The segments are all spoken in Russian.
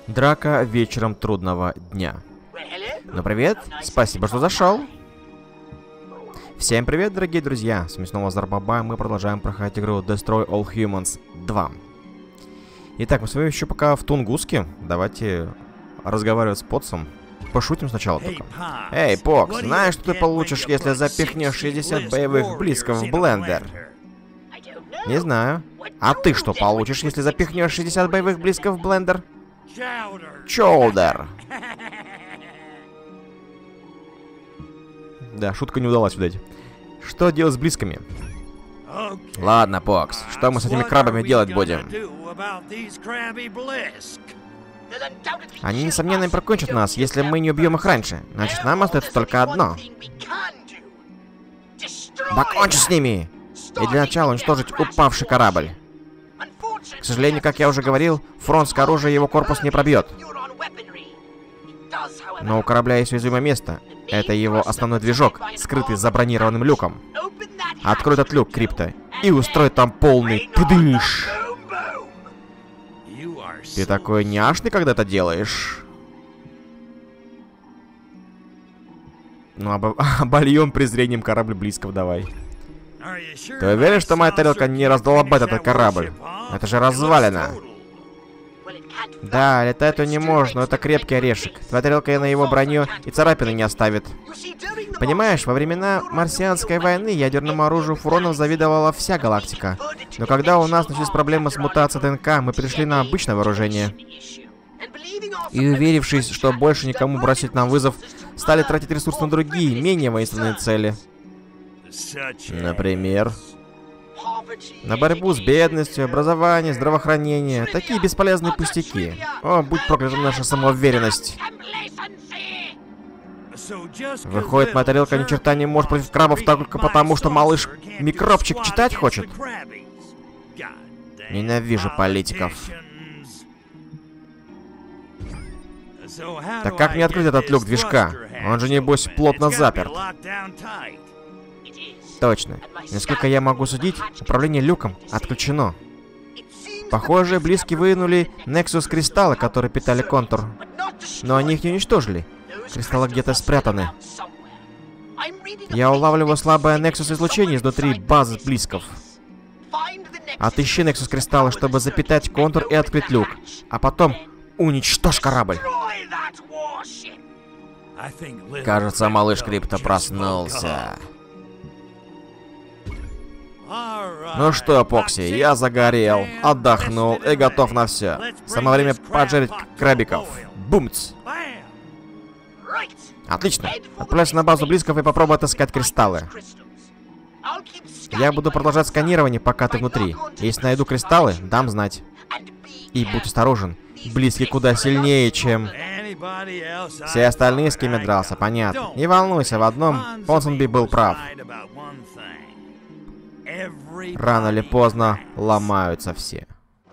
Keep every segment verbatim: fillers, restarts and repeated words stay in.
Драка вечером трудного дня. Ну привет, спасибо, что зашел. Всем привет, дорогие друзья, с вами снова Зарбаба, мы продолжаем проходить игру Destroy All Humans два. Итак, мы с вами еще пока в Тунгуске. Давайте разговаривать с Потсом. Пошутим сначала только. Эй, Покс, знаешь, что ты получишь, если запихнешь шестьдесят боевых блисков в блендер? Не знаю. А ты что получишь, если запихнешь шестьдесят боевых блисков в блендер? Чоудер. Да, шутка не удалась, видать. Что делать с блисками? Ладно, Покс, что мы с этими крабами делать будем? Они, несомненно, прокончат нас, если мы не убьем их раньше. Значит, нам остается только одно. Покончи с ними! И для начала уничтожить упавший корабль. К сожалению, как я уже говорил, фронтское оружие его корпус не пробьет. Но у корабля есть уязвимое место. Это его основной движок, скрытый за бронированным люком. Открой этот люк, Крипто, и устрой там полный пыдыш. Ты такой няшный, когда это делаешь? Ну, об обольем презрением корабль близков давай. Ты уверен, что моя тарелка не раздолбает этот корабль? Это же развалина. Да, летать он не может, но это крепкий орешек. Твоя тарелка на его броню и царапины не оставит. Понимаешь, во времена марсианской войны ядерному оружию фуронов завидовала вся галактика. Но когда у нас начались проблемы с мутацией ДНК, мы перешли на обычное вооружение. И уверившись, что больше никому бросить нам вызов, стали тратить ресурсы на другие, менее воинственные цели. Например, на борьбу с бедностью, образование, здравоохранение. Такие бесполезные пустяки. О, будь проклята наша самоуверенность. Выходит, моя тарелка ни черта не может против крабов только потому, что малыш микробчик читать хочет. Ненавижу политиков. Так как мне открыть этот люк движка? Он же, небось, плотно заперт. Точно. Насколько я могу судить, управление люком отключено. Похоже, близкие вынули Nexus кристаллы, которые питали контур. Но они их не уничтожили. Кристаллы где-то спрятаны. Я улавливаю слабое Nexus излучение изнутри базы блисков. Отыщи Nexus кристаллы, чтобы запитать контур и открыть люк. А потом уничтожь корабль. Кажется, малыш Крипто проснулся. Ну что, Покси, я загорел, отдохнул и готов на все. Самое время поджарить крабиков. Бумц! Отлично. Отправляйся на базу близков и попробуй отыскать кристаллы. Я буду продолжать сканирование, пока ты внутри. Если найду кристаллы, дам знать. И будь осторожен. Близкий куда сильнее, чем... Все остальные, с кем я дрался, понятно. Не волнуйся, в одном Понсонби был прав. Рано или поздно ломаются все.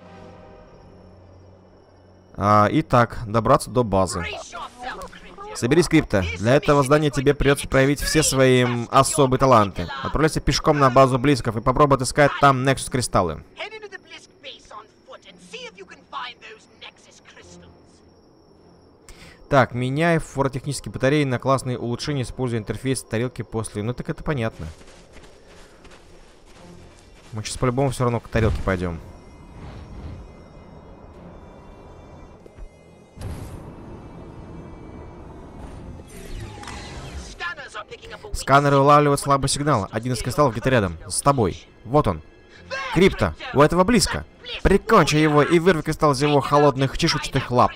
А, итак, добраться до базы. Соберись, Крипто. Для этого здания тебе придется проявить все свои особые таланты. Отправляйся пешком на базу близков и попробуй отыскать там Nexus кристаллы. Так, меняй форотехнические батареи на классные улучшения, используя интерфейс тарелки после... Ну так это понятно. Мы сейчас по-любому все равно к тарелке пойдем. Сканеры улавливают слабый сигнал. Один из кристаллов где-то рядом. С тобой. Вот он. Крипто, у этого близко. Прикончи его и вырви кристалл из его холодных чешуйчатых лап.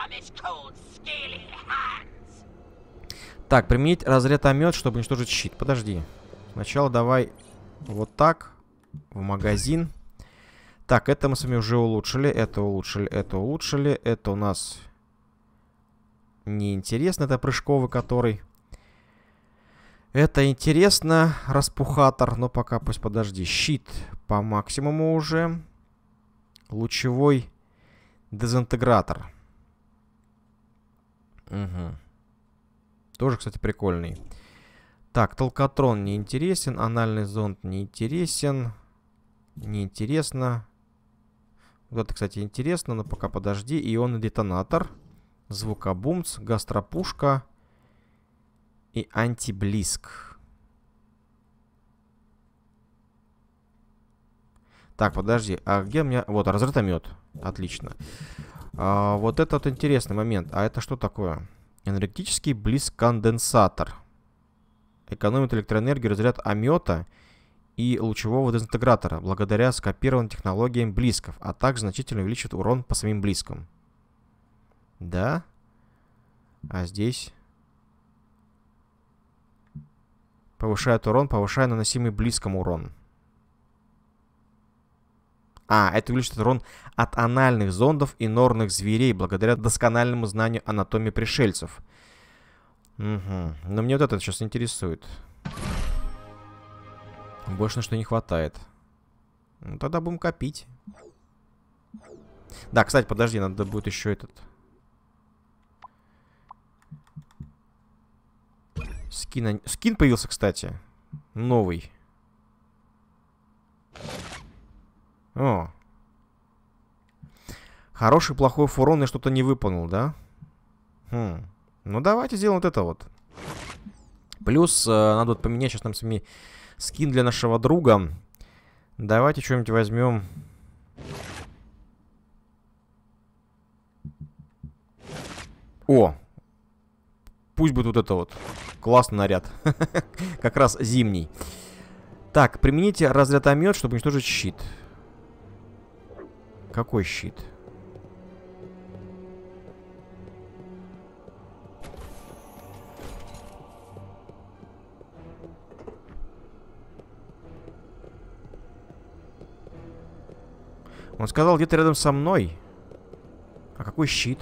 Так, применить разрядомет, чтобы уничтожить щит. Подожди. Сначала давай вот так. В магазин. Так, это мы с вами уже улучшили. Это улучшили, это улучшили. Это у нас неинтересно. Это прыжковый, который... Это интересно. Распухатор. Но пока пусть подожди. Щит по максимуму уже. Лучевой дезинтегратор. Угу. Тоже, кстати, прикольный. Так, толкотрон не интересен. Анальный зонд не интересен. Неинтересно. Вот это, кстати, интересно, но пока подожди. Ионный детонатор. Звукобумц, гастропушка и антиблиск. Так, подожди. А где у меня... Вот, разрытомет. Отлично. А, вот это вот интересный момент. А это что такое? Энергетический блиск-конденсатор. Экономит электроэнергию разряд омета и лучевого дезинтегратора, благодаря скопированным технологиям блисков, а также значительно увеличивает урон по самим блискам. Да? А здесь... Повышает урон, повышая наносимый близком урон. А, это увеличивает урон от анальных зондов и норных зверей, благодаря доскональному знанию анатомии пришельцев. Угу. Но мне вот это сейчас интересует. Больше на что не хватает. Ну, тогда будем копить. Да, кстати, подожди, надо будет еще этот... Скин, скин появился, кстати. Новый. О. Хороший, плохой фурон, я что-то не выполнил, да? Хм. Ну, давайте сделаем вот это вот. Плюс, э, надо вот поменять сейчас нам с вами скин для нашего друга. Давайте что-нибудь возьмем. О! Пусть будет вот это вот. Классный наряд. Как раз зимний. Так, примените разрядомет, чтобы уничтожить щит. Какой щит? Он сказал, где-то рядом со мной. А какой щит?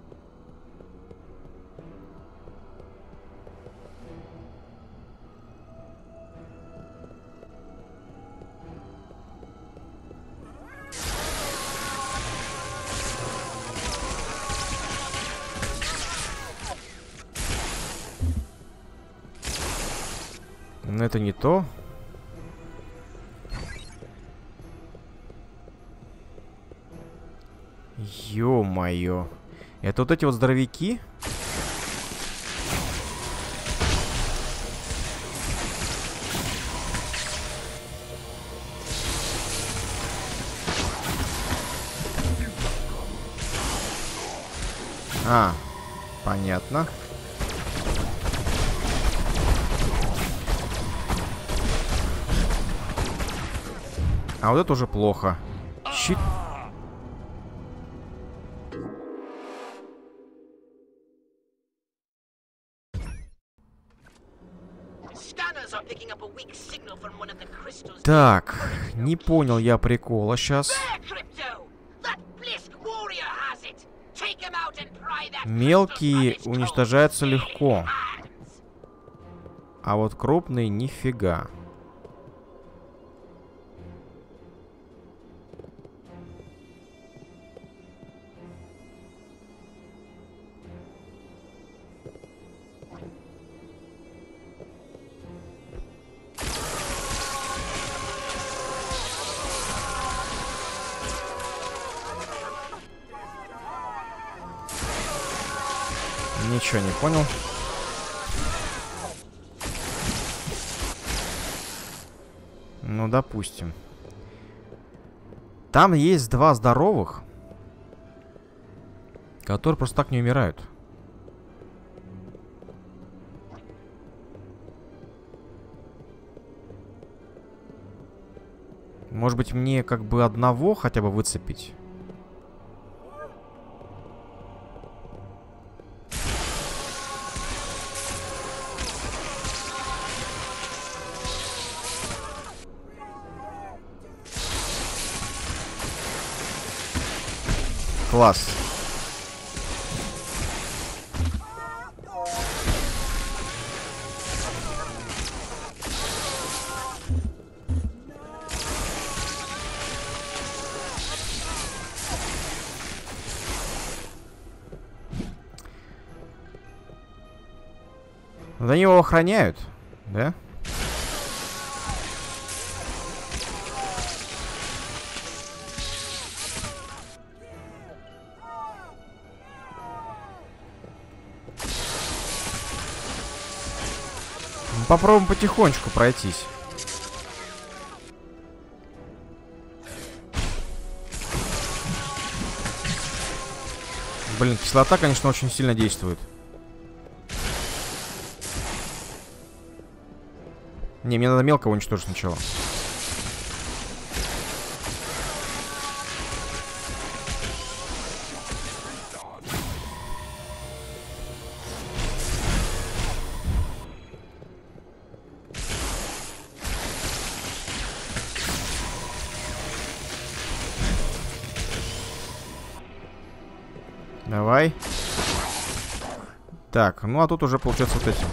Но это не то. Ё-моё. Это вот эти вот здоровяки? А, понятно. А вот это уже плохо. Щит. Так, не понял я прикола сейчас. Мелкие уничтожаются легко. А вот крупные нифига. Ничего не понял. Ну, допустим. Там есть два здоровых, которые просто так не умирают. Может быть, мне как бы одного хотя бы выцепить? Класс. Вот они его охраняют, да? попробуем потихонечку пройтись. Блин, кислота, конечно, очень сильно действует. Не, мне надо мелкого уничтожить сначала. Давай. Так, ну а тут уже получается вот эти.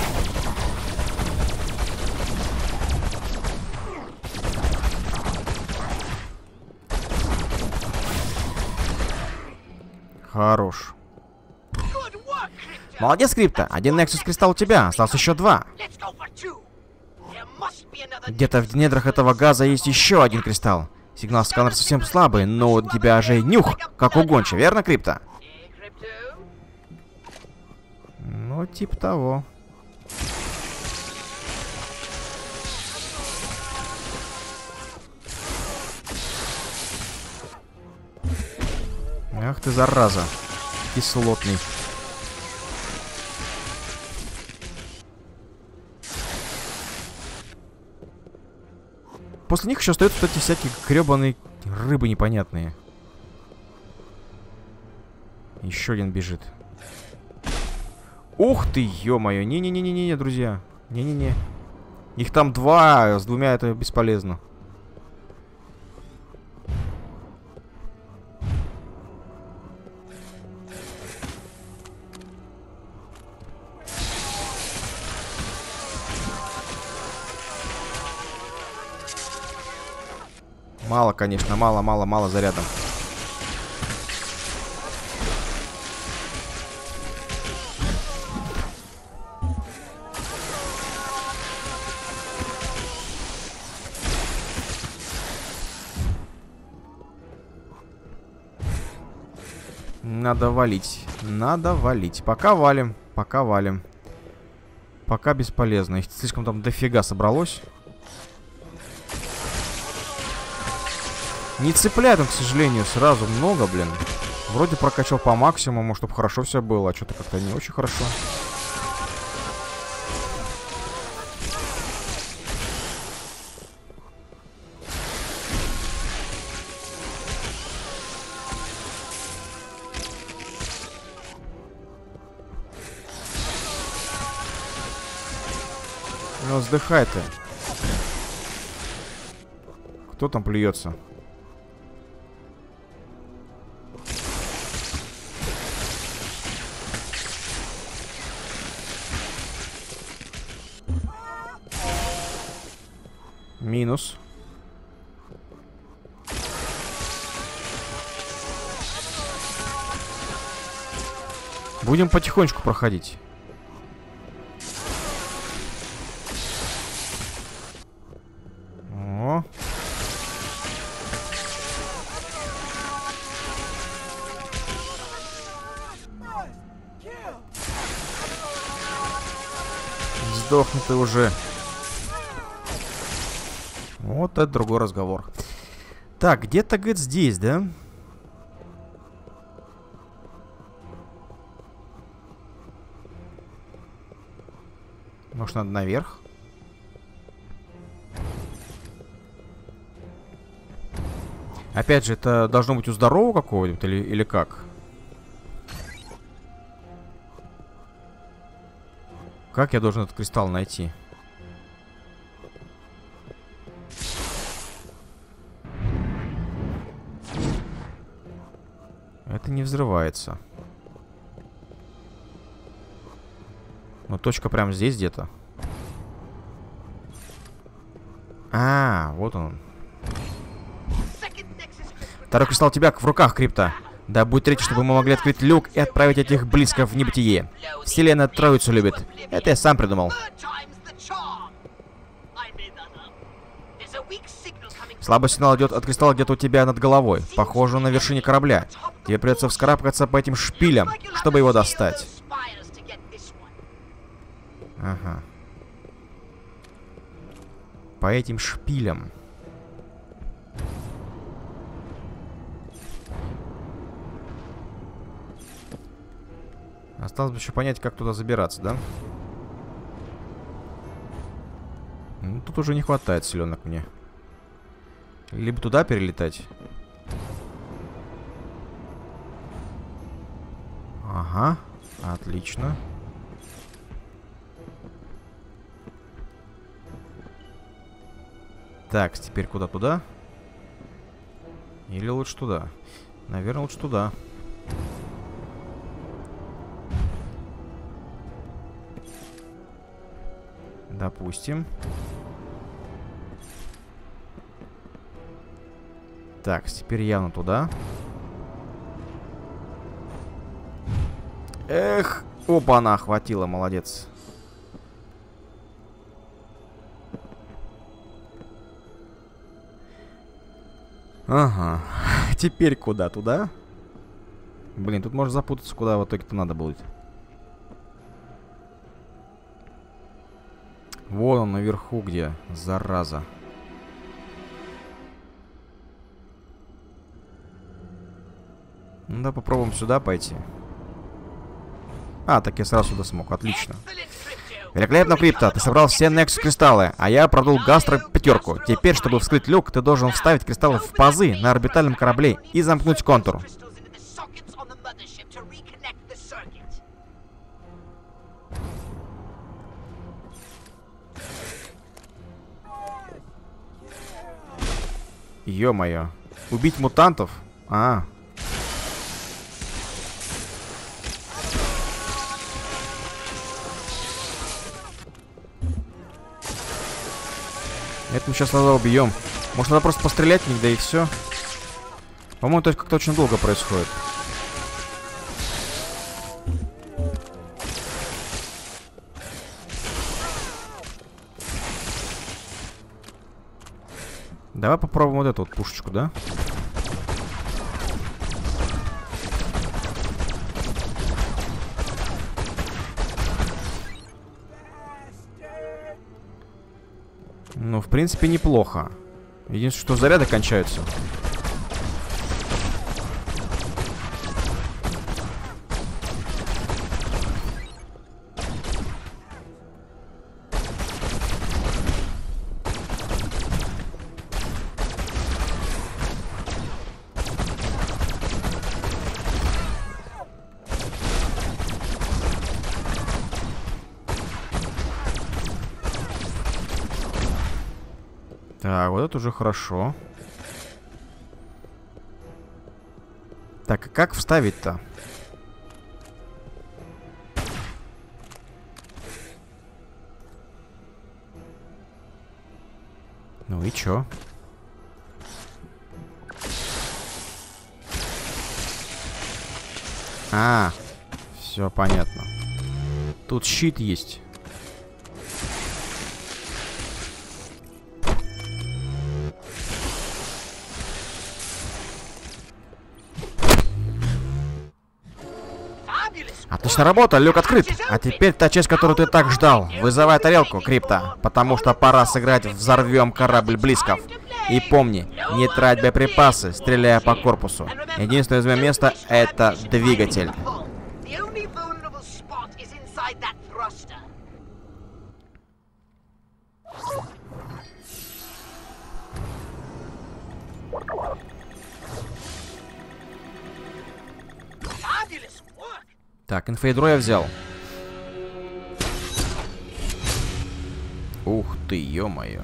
Хорош. Молодец, Крипто. Один Nexus кристалл у тебя. Осталось еще два. Где-то в недрах этого газа есть еще один кристалл. Сигнал сканера совсем слабый, но у тебя же нюх, как у гонча, верно, Крипто? Ну, типа того. Ах ты, зараза. Кислотный. После них еще остаются вот эти всякие гребаные рыбы непонятные. Еще один бежит. Ух ты, ё-моё. Не-не-не-не-не, друзья. Не-не-не. Их там два, с двумя это бесполезно. Мало, конечно, мало-мало-мало зарядом. Надо валить. Надо валить. Пока валим. Пока валим. Пока бесполезно. Их слишком там дофига собралось. Не цепляет он, к сожалению, сразу много, блин. Вроде прокачал по максимуму, чтобы хорошо все было, а что-то как-то не очень хорошо. Ну, вздыхай ты. Кто там плюется? Минус. Будем потихонечку проходить. О. Сдохни ты уже. Вот это другой разговор. Так, где-то, говорит, здесь, да? Может, надо наверх? Опять же, это должно быть у здорового какого-нибудь или, или как? Как я должен этот кристалл найти? Это не взрывается. Но точка прямо здесь где-то. А, вот он. Второй кристалл у тебя в руках, Крипто. Да будет третий, чтобы мы могли открыть люк и отправить этих близко в небытие. Вселенная троицу любит. Это я сам придумал. Слабый сигнал идет от кристалла где-то у тебя над головой. Похоже, на вершине корабля. Тебе придется вскарабкаться по этим шпилям, чтобы его достать. Ага. по этим шпилям. Осталось бы еще понять, как туда забираться, да? Ну, тут уже не хватает селенок мне. Либо туда перелетать. Ага, отлично. Так, теперь куда? Туда? Или лучше туда? Наверное, лучше туда. Допустим. Так, теперь явно туда. Эх, опа, она охватила, молодец. Ага, теперь куда? Туда? Блин, тут можно запутаться, куда в итоге-то надо будет. Вон он наверху где, зараза. Ну да, попробуем сюда пойти. А, так я сразу сюда смог, отлично. Великолепно, Крипто, ты собрал все Nexus кристаллы, а я продул Гастро пятерку. Теперь, чтобы вскрыть люк, ты должен вставить кристаллы в пазы на орбитальном корабле и замкнуть контур. Ё-моё. Убить мутантов? А. Это мы сейчас надо убьем. Может, надо просто пострелять в них, да и все. По-моему, это как-то очень долго происходит. Давай попробуем вот эту вот пушечку, да? Ну, в принципе, неплохо. Единственное, что заряды кончаются. Так, вот это уже хорошо. Так, а как вставить-то? Ну и чё? А, все понятно. Тут щит есть. Отличная работа, люк открыт. А теперь та часть, которую ты так ждал. Вызывай тарелку, Крипто, потому что пора сыграть «Взорвем корабль Блисков». И помни, не трать боеприпасы, стреляя по корпусу. Единственное уязвимое место — это двигатель. Так, инфоядро я взял. Ух ты, ё-моё.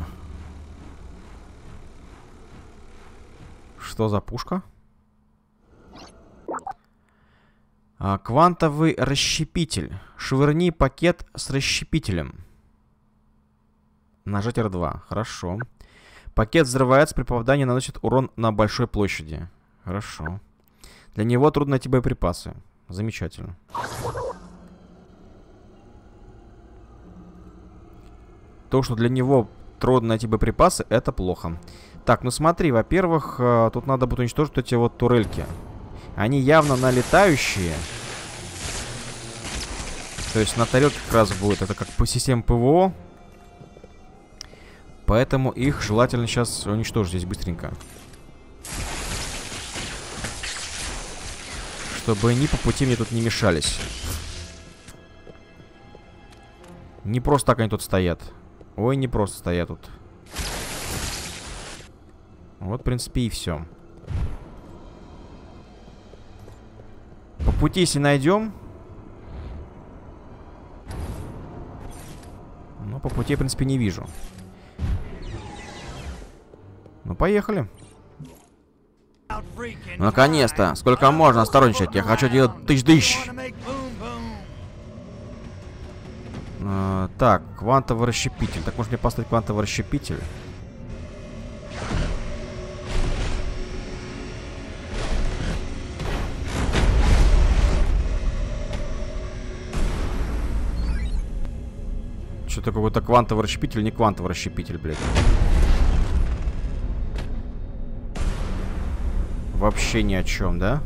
Что за пушка? А, квантовый расщепитель. Швырни пакет с расщепителем. Нажать эр два. Хорошо. Пакет взрывается, при попадании наносит урон на большой площади. Хорошо. Для него трудно найти боеприпасы. Замечательно. То, что для него трудно найти боеприпасы, это плохо. Так, ну смотри, во-первых, тут надо будет уничтожить эти вот турельки. Они явно налетающие. То есть на тарелке как раз будет. Это как по системе ПВО. Поэтому их желательно сейчас уничтожить здесь быстренько. Чтобы они по пути мне тут не мешались. Не просто так они тут стоят. Ой, не просто стоят тут. Вот, в принципе, и все. По пути, если найдем. Но по пути, в принципе, не вижу. Ну, поехали. Ну, наконец-то! Сколько можно осторожничать? Я хочу делать тысяч-тысяч! А, так, квантовый расщепитель. Так, может мне поставить квантовый расщепитель? Что-то какой-то квантовый расщепитель, не квантовый расщепитель, блядь. Вообще ни о чем, да?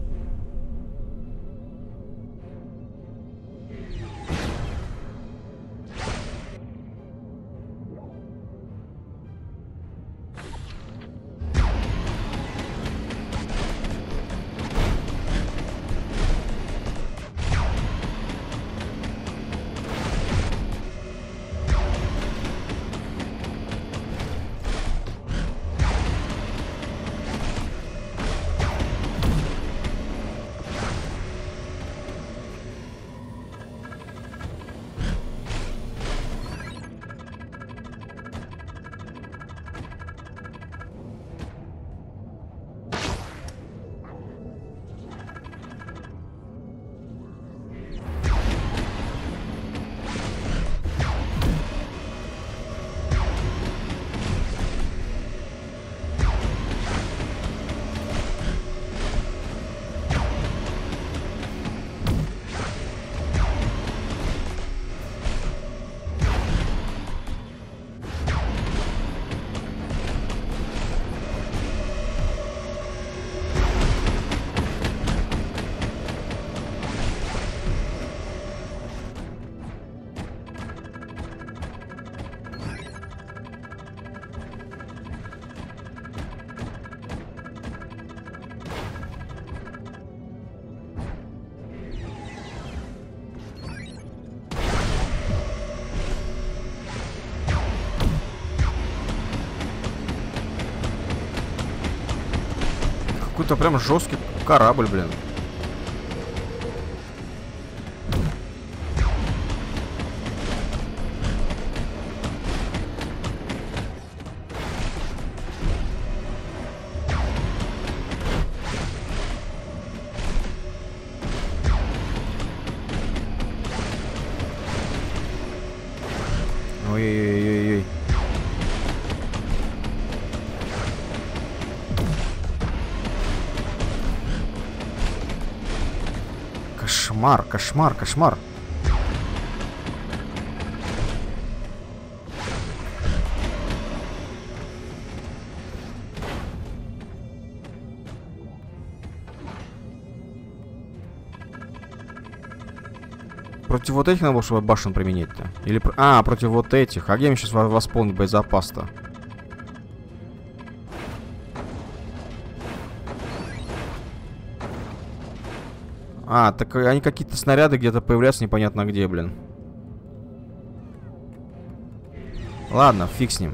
Какой-то прям жесткий корабль, блин. Ой-ой-ой-ой-ой. Кошмар, кошмар, кошмар. Против вот этих надо было, чтобы башен применить-то? Или... про- А, против вот этих. А где мне сейчас восполнить боезапас-то? А, так они какие-то снаряды где-то появляются непонятно где, блин. Ладно, фиг с ним.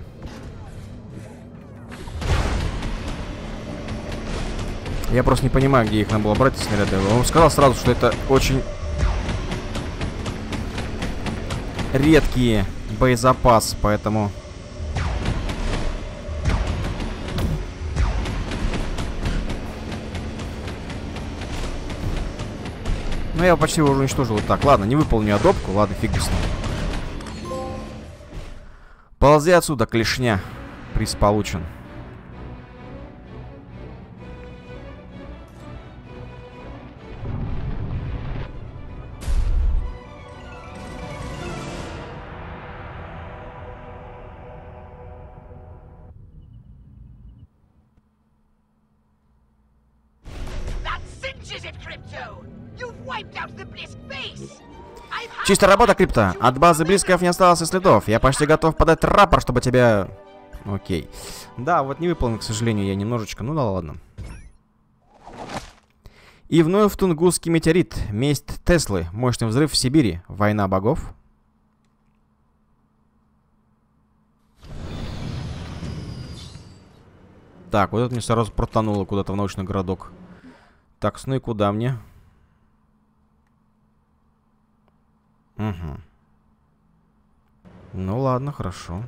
Я просто не понимаю, где их надо было брать, эти снаряды. Он сказал сразу, что это очень редкие боезапас, поэтому... Ну, я почти его уже уничтожил. Так, ладно, не выполню адопку. Ладно, фиг с ним. Ползи отсюда, клешня. Приз получен. Чистая работа, Крипто. От базы Блисков не осталось и следов. Я почти готов подать рапорт, чтобы тебя Окей. Да, вот не выполнил, к сожалению, я немножечко. Ну да ладно. И вновь Тунгусский метеорит. Месть Теслы. Мощный взрыв в Сибири. Война богов. Так, вот это мне сразу протонуло куда-то в научный городок. Так, ну и куда мне? Угу. Ну ладно, хорошо.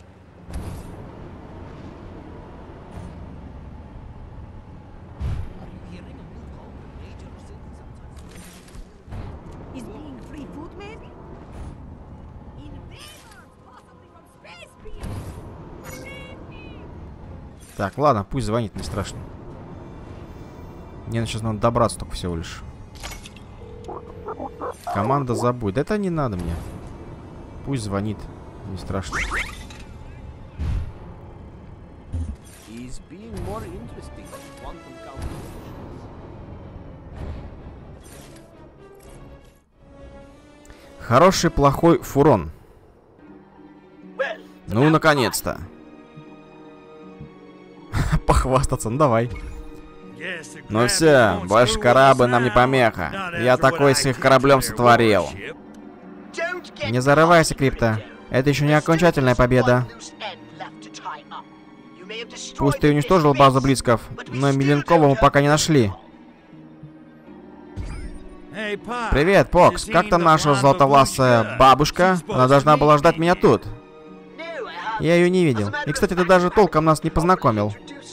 Так, ладно, пусть звонит, не страшно. Мне сейчас надо добраться только всего лишь. Команда забудь. Да это не надо мне. Пусть звонит, не страшно. Хороший, плохой фурон. Ну, наконец-то. Похвастаться, ну давай. Ну все, больше корабль нам не помеха. Я такой с их кораблем сотворил. Не зарывайся, Крипто. Это еще не окончательная победа. Пусть ты уничтожил базу Блицков, но Миленкова мы пока не нашли. Привет, Покс. Как там наша золотовласая бабушка? Она должна была ждать меня тут. Я ее не видел. И, кстати, ты даже толком нас не познакомил.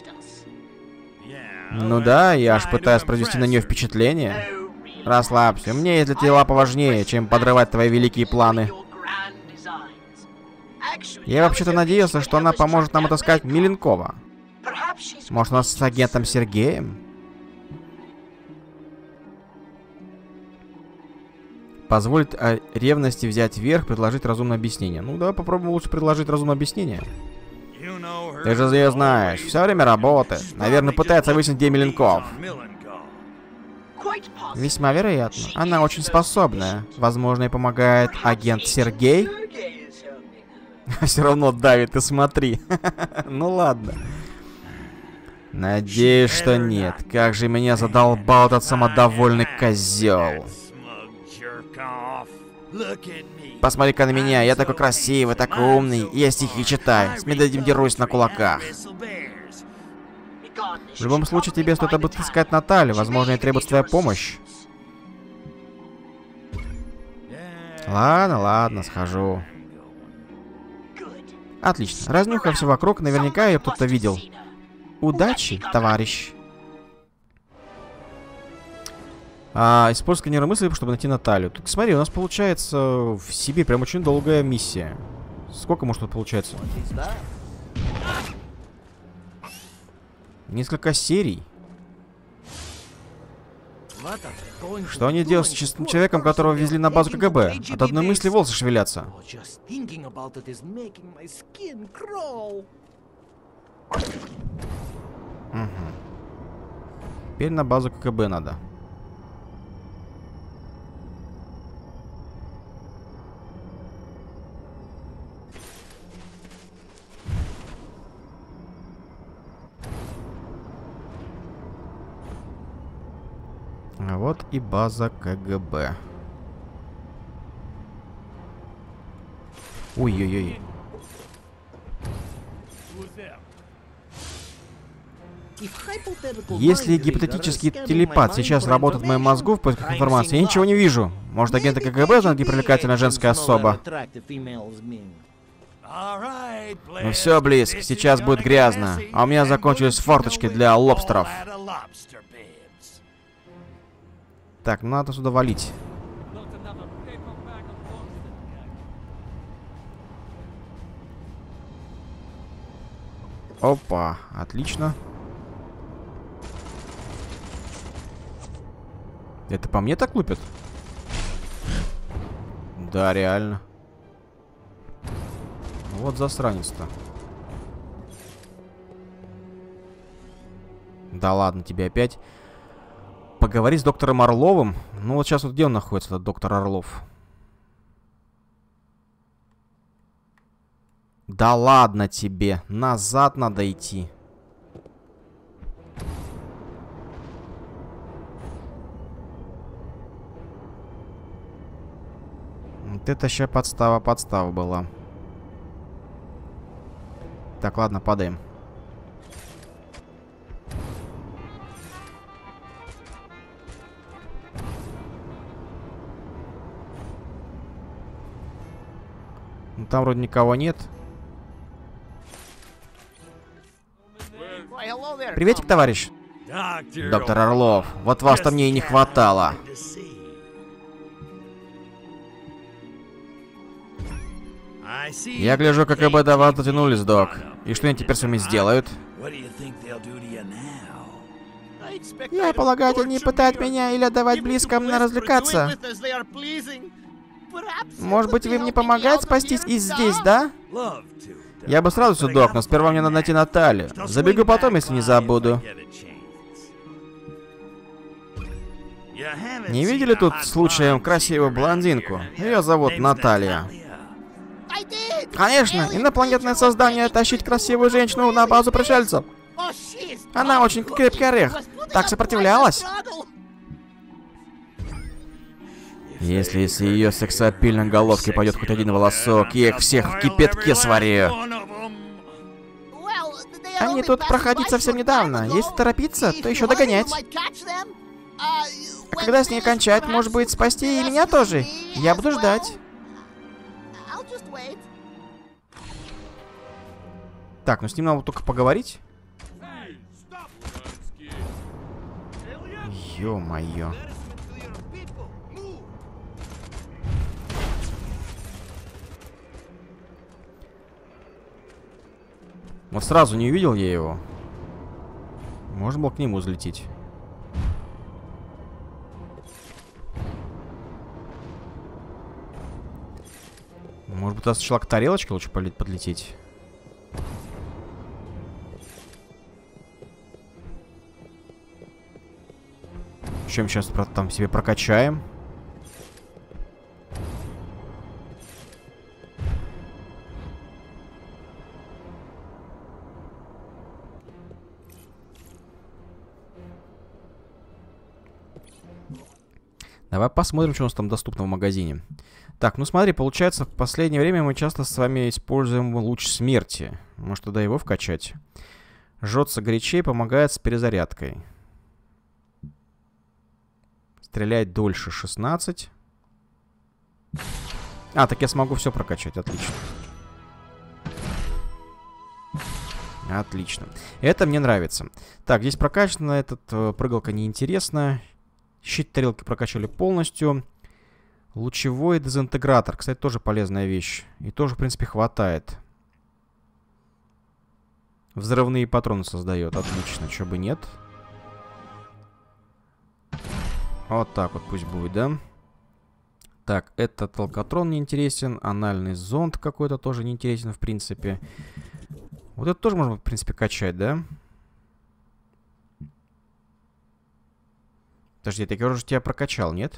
Ну да, я аж пытаюсь произвести на нее впечатление. Расслабься, мне есть для дела поважнее, чем подрывать твои великие планы. Я вообще-то надеялся, что она поможет нам отыскать Миленкова. Может, у нас с агентом Сергеем? Позволит о ревности взять верх, предложить разумное объяснение. Ну, давай попробуем лучше предложить разумное объяснение. Ты же ее знаешь, все время работает. Наверное, пытается выяснить, где Миленков. Весьма вероятно. Она очень способная. Возможно, ей помогает агент Сергей. Все равно давит, ты смотри. Ну ладно. Надеюсь, что нет. Как же меня задолбал этот самодовольный козел. Посмотри-ка на меня, я такой красивый, такой умный, и я стихи читаю, с медведем дерусь на кулаках. В любом случае, тебе стоит обыскать Наталью, возможно, ей требуется твоя помощь. Ладно, ладно, схожу. Отлично, разнюхай все вокруг, наверняка ее кто-то видел. Удачи, товарищ. А, используй сканер мысли, чтобы найти Наталью. Тут, смотри, у нас получается в Сибири прям очень долгая миссия. Сколько может тут получается? Несколько серий. Что они делают с чистым человеком, которого везли на базу КГБ? От одной мысли волосы шевелятся. Угу. Теперь на базу КГБ надо. А вот и база КГБ. Ой-ой-ой. Если гипотетический телепат сейчас работает в моем мозгу в поисках информации, я ничего не вижу. Может, агенты КГБ знают, где привлекательная женская особа? Ну все, Близк, сейчас будет грязно. А у меня закончились форточки для лобстеров. Так, надо сюда валить. Опа, отлично. Это по мне так лупят? Да, реально. Вот засранец-то. Да ладно, тебе опять. Поговори с доктором Орловым. Ну вот сейчас вот где он находится, этот доктор Орлов? Да ладно тебе. Назад надо идти. Вот это сейчас подстава, подстава была. Так, ладно, падаем. Ну, там вроде никого нет. Приветик, товарищ. Доктор Орлов, вот вас-то мне и не хватало. Я гляжу, как об до вас дотянулись, док. И что они теперь с вами сделают? Я полагаю, они пытают меня или отдавать близким на развлекаться. Может быть, вы мне помогаете спастись и здесь, да? Я бы сразу сюда, док, но сперва мне надо найти Наталью. Забегу потом, если не забуду. Не видели тут случаем красивую блондинку? Ее зовут Наталья. Конечно, инопланетное создание тащить красивую женщину на базу пришельцев. Она очень крепкий орех. Так сопротивлялась. Если с ее сексапильной головки пойдет хоть один волосок, я их всех в кипятке сварю. Они тут проходить совсем недавно. Если торопиться, то еще догонять. А когда с ней кончать, может быть, спасти и меня тоже? Я буду ждать. Так, ну с ним надо только поговорить. Ё-моё. Вот сразу не увидел я его. Можно было к нему взлететь. Может быть, сначала к тарелочке лучше подлететь? Чем сейчас там себе прокачаем? Давай посмотрим, что у нас там доступно в магазине. Так, ну смотри, получается, в последнее время мы часто с вами используем луч смерти. Может, тогда его вкачать? Жжется горячей, помогает с перезарядкой. Стрелять дольше шестнадцать. А, так я смогу все прокачать, отлично. Отлично. Это мне нравится. Так, здесь прокачано, этот э, прыгалка неинтересна. Щит тарелки прокачали полностью. Лучевой дезинтегратор. Кстати, тоже полезная вещь. И тоже, в принципе, хватает. Взрывные патроны создает. Отлично. Чего бы нет. Вот так вот пусть будет, да? Так, этот алкатрон не интересен. Анальный зонд какой-то тоже не интересен, в принципе. Вот это тоже можно, в принципе, качать, да? Подожди, так я уже тебя прокачал, нет?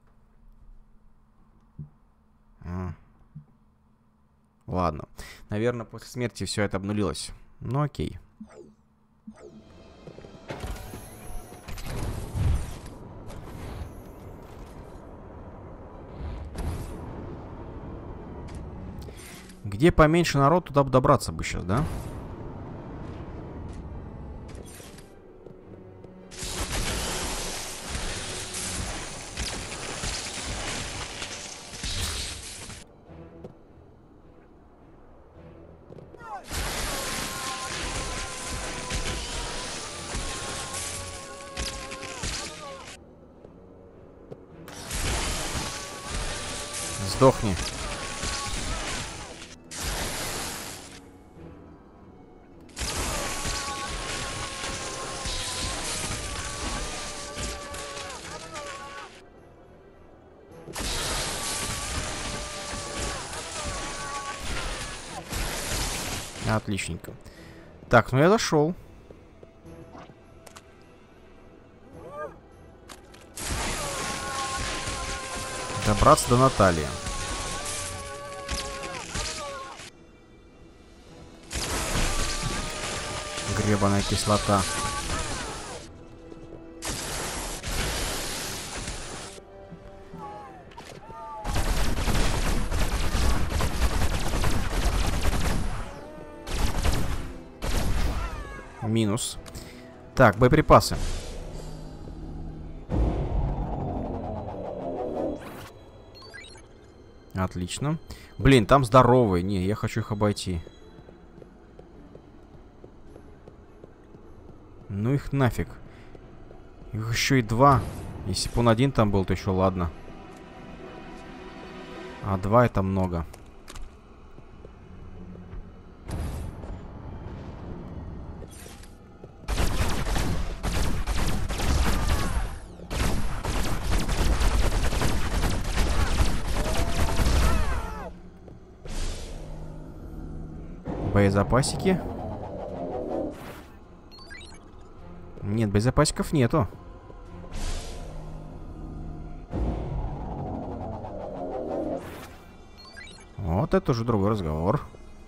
А. Ладно. Наверное, после смерти все это обнулилось. Ну окей. Где поменьше народ, туда бы добраться бы сейчас, да? Сдохни. Отличненько. Так, ну я дошел. Добраться до Натальи. Гребаная кислота. Минус. Так, боеприпасы. Отлично. Блин, там здоровые. Не, я хочу их обойти. Ну их нафиг. Их еще и два. Если бы он один там был, то еще ладно. А два это много. Боезапасики. Нет, боезапасиков нету. Вот это уже другой разговор.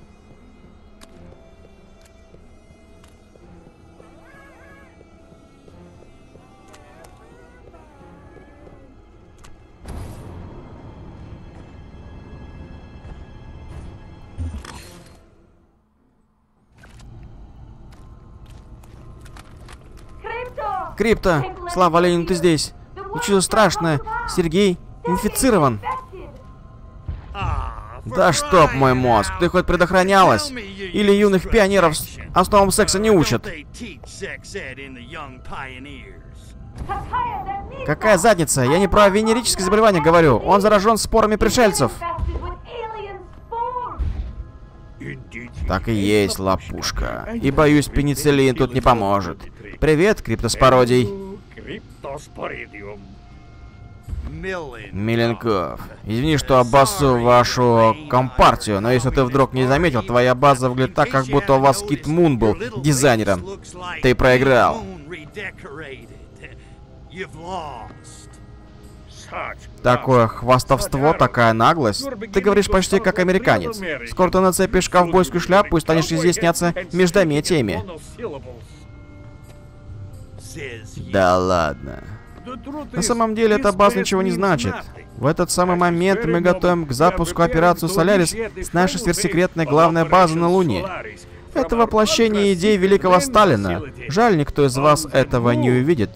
Крипто! Слава Ленину, ты здесь! Случилось страшное. Сергей инфицирован. Да чтоб мой мозг, ты хоть предохранялась? Или юных пионеров основам секса не учат? Какая задница? Я не про венерическое заболевание говорю. Он заражен спорами пришельцев. Так и есть, лапушка. И боюсь, пенициллин тут не поможет. Привет, криптоспородий. Миленков. Извини, что обоссу вашу компартию, но если ты вдруг не заметил, твоя база выглядит так, как будто у вас Кит Мун был дизайнером. Ты проиграл. Такое хвастовство, такая наглость. Ты говоришь почти как американец. Скоро ты нацепишь ковбойскую шляпу и станешь изъясняться междометиями. Да ладно. На самом деле эта база ничего не значит. В этот самый момент мы готовим к запуску операцию Солярис с нашей сверхсекретной главной базы на Луне. Это воплощение идей великого Сталина. Жаль, никто из вас этого не увидит.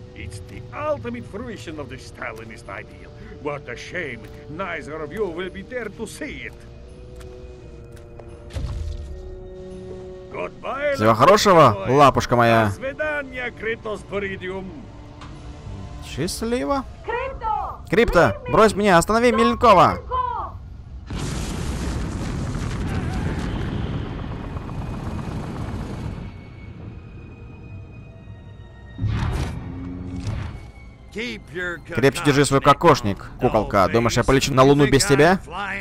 Всего хорошего, лапушка моя. Счастливо. Крипто, брось меня, останови Миленкова. Крепче держи свой кокошник, куколка. Думаешь, я полечу на Луну без тебя?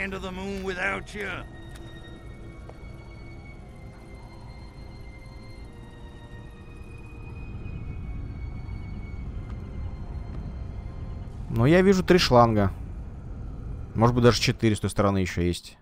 Но я вижу три шланга. Может быть, даже четыре с той стороны еще есть.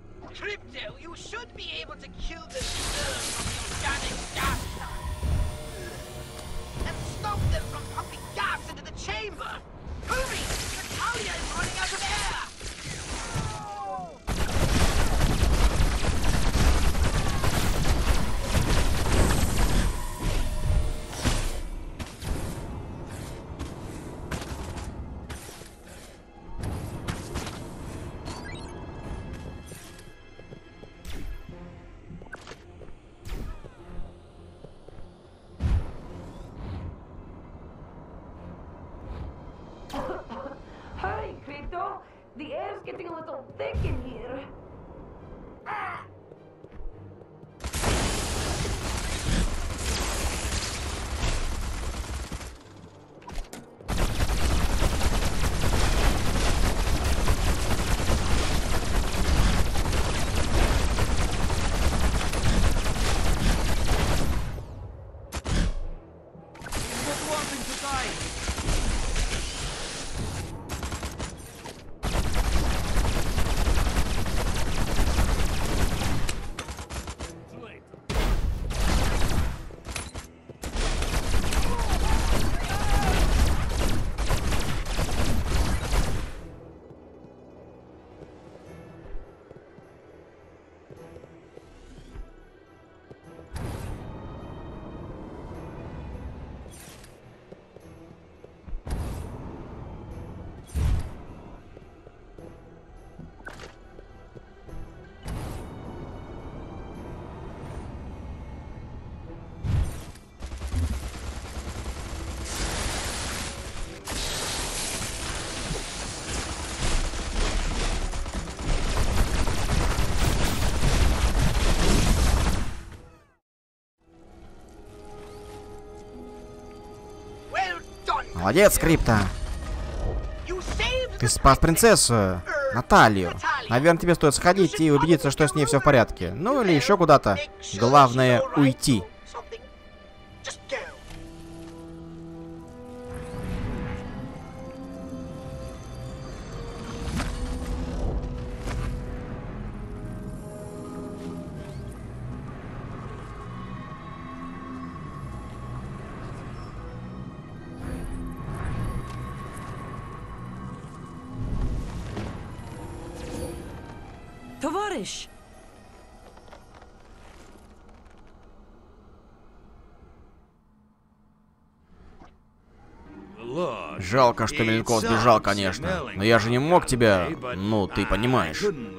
The air's getting a little thick in here. Ah! Молодец, Крипто. Ты спас принцессу, Наталью. Наверное, тебе стоит сходить и убедиться, что с ней все в порядке. Ну или еще куда-то. Главное, уйти. Товарищ! Жалко, что Меленков сбежал, конечно. Но я же не мог тебя... Ну, ты понимаешь.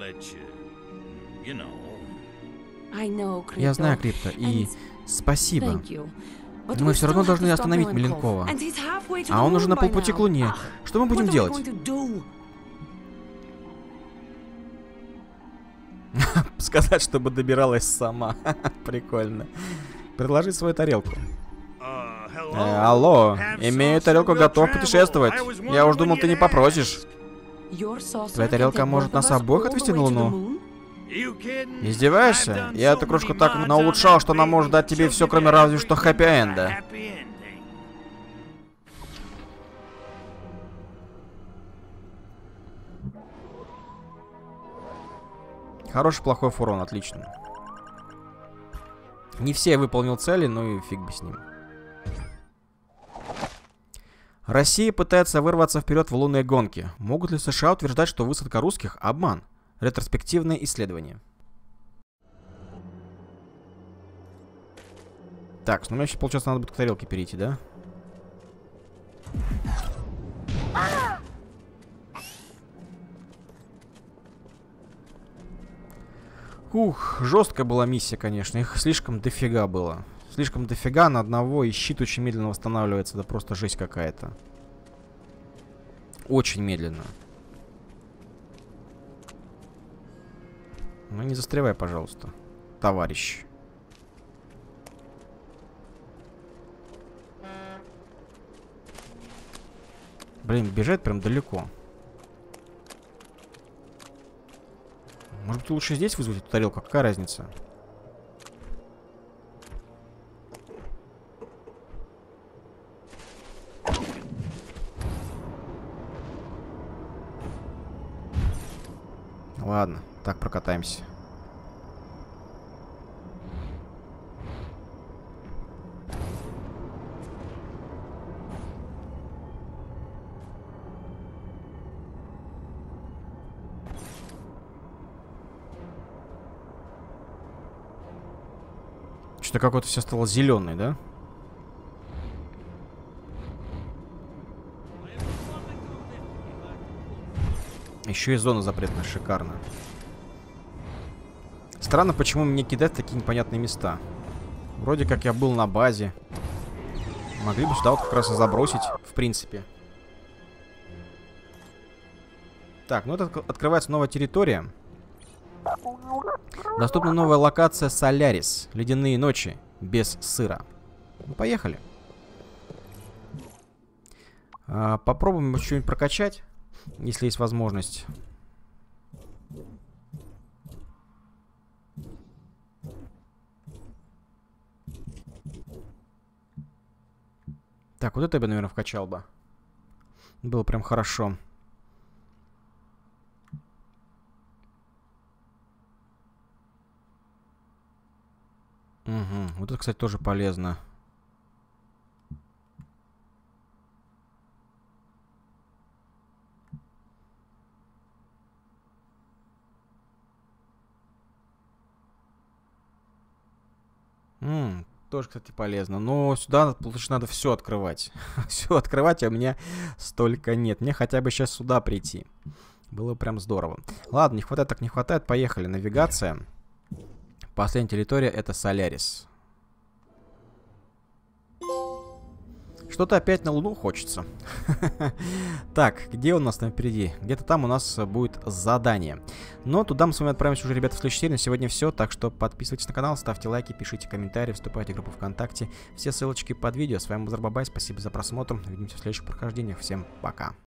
Я знаю, Крипто, и спасибо. Но мы все равно должны остановить Меленкова. А он уже на полпути к Луне. Что мы будем делать? Сказать, чтобы добиралась сама. Прикольно. Предложить свою тарелку. Э, алло, имею тарелку, готов путешествовать. Я уж думал, ты не попросишь. Твоя тарелка может нас обоих отвезти на Луну? Издеваешься? Я эту кружку так наулучшал, что она может дать тебе все, кроме разве что хэппи-энда. Хороший, плохой фурон, отлично. Не все я выполнил цели, но и фиг бы с ним. Россия пытается вырваться вперед в лунные гонки. Могут ли США утверждать, что высадка русских – обман? Ретроспективное исследование. Так, ну мне сейчас, получается, надо будет к тарелке перейти, да? Ух, жесткая была миссия, конечно. Их слишком дофига было. Слишком дофига на одного, и щит очень медленно восстанавливается. Это просто жесть какая-то. Очень медленно. Ну не застревай, пожалуйста, товарищ. Блин, бежать прям далеко. Может быть, лучше здесь вызвать эту тарелку? Какая разница? Ладно, так прокатаемся. Что-то какое-то все стало зеленый, да? Еще и зона запретная, шикарно. Странно, почему мне кидать в такие непонятные места. Вроде как я был на базе. Могли бы сюда вот как раз и забросить, в принципе. Так, ну это открывается новая территория. Доступна новая локация Солярис. Ледяные ночи. Без сыра. Ну, поехали. А, попробуем что-нибудь прокачать, если есть возможность. Так, вот это я бы, наверное, вкачал бы. Было прям хорошо. Угу. Вот это, кстати, тоже полезно. М-м, тоже, кстати, полезно. Но сюда, лучше надо все открывать. Все открывать, а у меня столько нет. Мне хотя бы сейчас сюда прийти. Было прям здорово. Ладно, не хватает, так не хватает. Поехали. Навигация. Последняя территория — это Солярис. Что-то опять на Луну хочется. Так, где у нас там впереди? Где-то там у нас будет задание. Но туда мы с вами отправимся уже, ребята, в следующей серии. На сегодня все. Так что подписывайтесь на канал, ставьте лайки, пишите комментарии, вступайте в группу ВКонтакте. Все ссылочки под видео. С вами был Зарбабай. Спасибо за просмотр. Увидимся в следующих прохождениях. Всем пока.